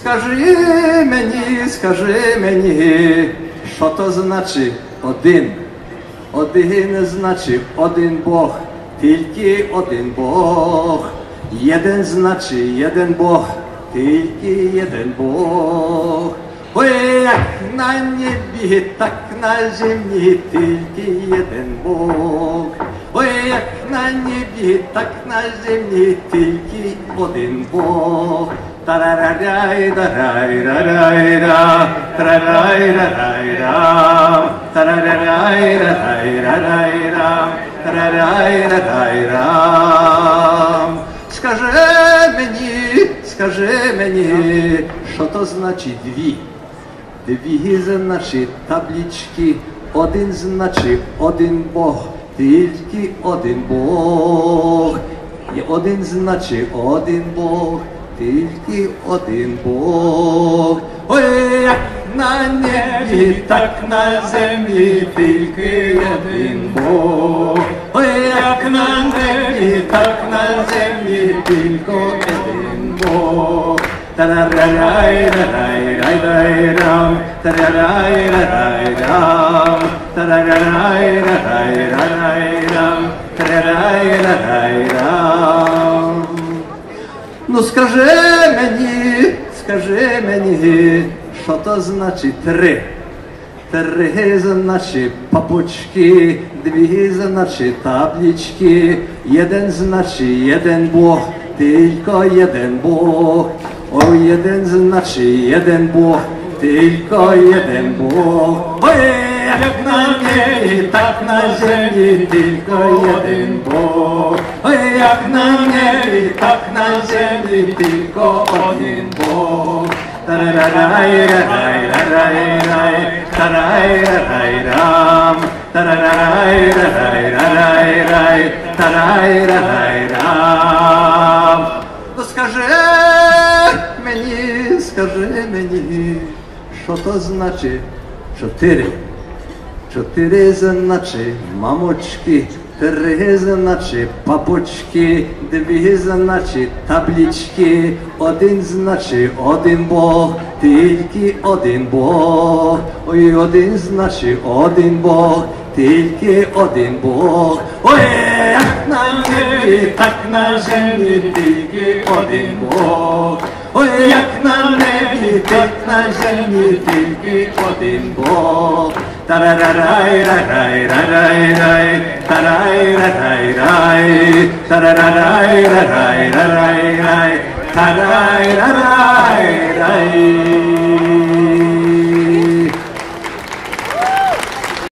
скажи мені, що то значить один? Один значить один Бог, тільки один Бог. Єдин значить єдин Бог, тільки єдин Бог. Ой, як на небі, так на землі, тільки єдин Бог. Ой, як на небі, так на землі, тільки один Бог. Тарарай-дарай-рарай-ра, тарарай-рарай-ра, тарарай-рарай-рарай-ра, тарарай-рарай-ра. Скажи мені, що то значить дві? Дві значить таблички, один значить один Бог, тільки один Бог. І один значить один Бог, тільки один Бог. Ой, як на небі, так на землі, тільки один Бог. Ой, як на небі, так на землі, тільки один Бог. Тарарай-рарай-рай-рай-рам, тарарай-рарай-рам, тарарай-рарай-рай-рам, тарарай-рарай-рам. Ну скажи мені, що то значить три? Три значить папочки, дві значить таблички, один значить єдин Бог, тільки єдин Бог. Ой, єдин значить єдин Бог, тільки єдин Бог. Ой, як на небі, так на землі, тільки один Бог. Ой, як на небі, так на землі, тільки один Бог. Тарарай-рарай-рарай-рай, тарарай-рарай-рам, тарарай-рарай-рарай-рай, тарарай-рарай-рам. Ну скажи мені, що то значить чотири? Чотири значить мамочки, три значить папочки, дві значить таблички, один значить один Бог, тільки один Бог. Ой, один значить один Бог, тільки один Бог. Ой, як на небі, так на землі, тільки один Бог. Ой, як на небі, так на землі, тільки один Бог. Тарарай-рарай-рарай-рай, тарай-рарай-рай, тарарай-рарай-рарай-рай, тарай-рарай.